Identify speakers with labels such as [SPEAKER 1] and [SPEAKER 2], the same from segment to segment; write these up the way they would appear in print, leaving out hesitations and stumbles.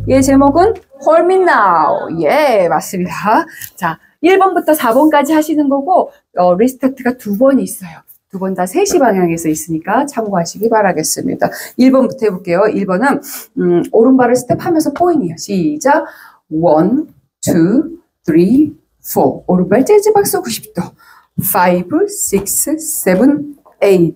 [SPEAKER 1] 얘 제목은 Hold Me Now. 예, 맞습니다. 자, 1번부터 4번까지 하시는 거고, 리스타트가 2번이 있어요. 2번 다 3시 방향에서 있으니까 참고하시기 바라겠습니다. 1번부터 해볼게요. 1번은, 오른발을 스텝하면서 포인이에요. 시작. 1, 2, 3, 4. 오른발 재즈 박수 90도. 5, 6, 7, 8.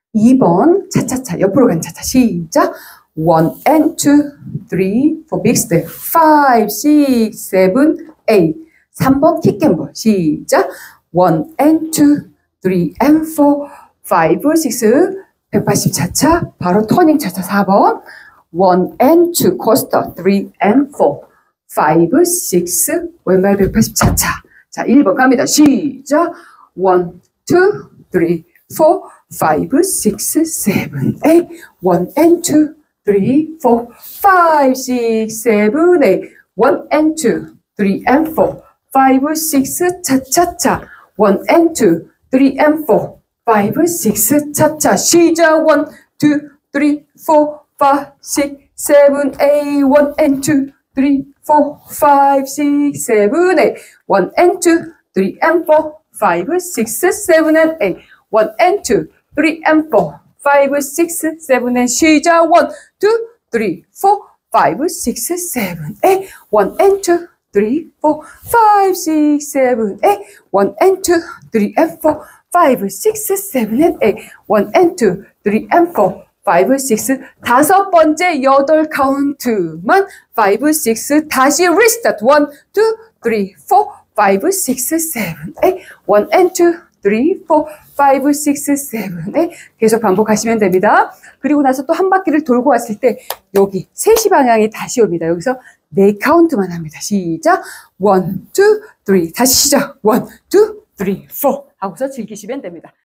[SPEAKER 1] 2번 차차차 옆으로 간 차차 시작 1 and 2 3 4 big step 5 6 7 8 3번 킥앤볼 시작 1 and 2 3 and 4 5 6 180 차차 바로 터닝 차차 4번 1 and 2 코스터 3 and 4 5 6 왼발 180 차차 자 1번 갑니다 시작 1 2 3 4 5, 6, 7, 8, 1 and 2, 3, 4, 5, 6, 7, 8, 1 and 2, 3 and 4, 5, 6, 차차차, 1 and 2, 3 and 4, 5, 6, 차차, 시작, 1, 2, 3, 4, 5, 6, 7, 8, 1 and 2, 3, 4, 5, 6, 7, 8, 1 and 2, 3 and 4, 5, 6, 7, and 8, 1 and 2, 3 and 4, 5, 6, 7, and 시작 1, 2, 3, 4, 5, 6, 7, 8, 1 and 2, 3, 4, 5, 6, 7, 8, 1 and 2, 3 and 4, 5, 6, 7, and 8, 1 and 2, 3 and 4, 5, 6, 다섯 번째 8 카운트만 5, 6, 다시 리스타트 1, 2, 3, 4, 5, 6, 7, 8, 1 and 2, 3, 4, 5, 6, 7, 8 계속 반복하시면 됩니다. 그리고 나서 또 한 바퀴를 돌고 왔을 때 여기 3시 방향이 다시 옵니다. 여기서 4카운트만 합니다. 시작 1, 2, 3 다시 시작 1, 2, 3, 4 하고서 즐기시면 됩니다.